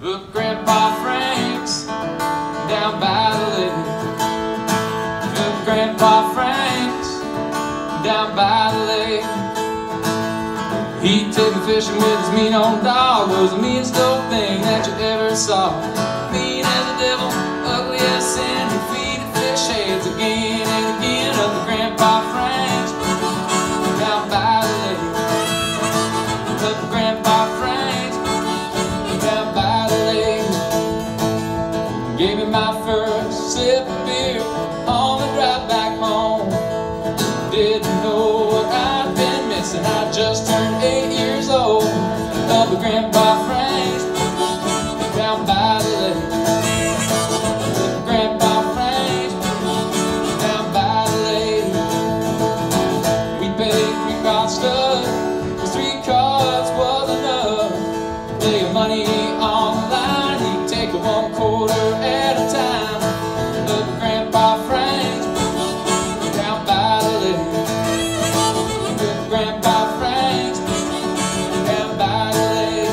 Look, Grandpa Frank's down by the lake. Look, Grandpa Frank's down by the lake. He'd take me fishing with his mean old dog. Was the meanest old thing that you ever saw. Mean as the devil, ugly as sin. He'd feed the fish heads again and again. Up to Grandpa Frank's down by the lake. Up to Grandpa Frank's down by the lake. Gave me my first sip of beer on the drive back home. Didn't know what I'd been missing. I just turned 8 years old. Up to Grandpa Frank's down by the lake. Up to Grandpa Frank's down by the lake. We paid 3 card stud, 'cause 3 cards was enough. Lay your money on the line, he'd take a 1/4 at a time. Up to Grandpa Frank's down by the lake. Up to Grandpa Frank's down by the lake.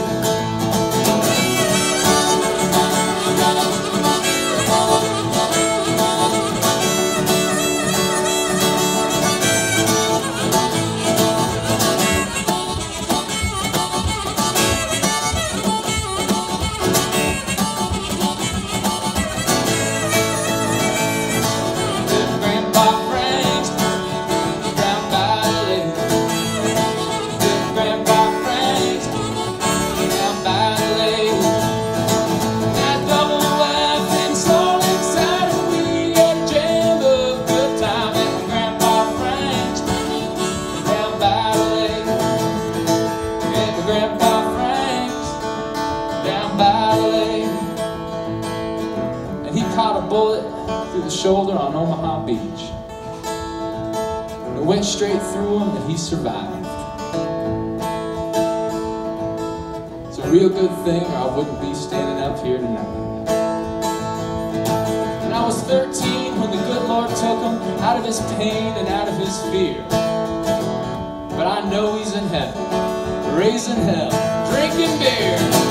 Grandpa Frank's down by the lake. And he caught a bullet through the shoulder on Omaha Beach. It went straight through him and he survived. It's a real good thing or I wouldn't be standing up here tonight. And I was 13 when the good Lord took him out of his pain and out of his fear. But I know he's in heaven, raising hell, drinking beer.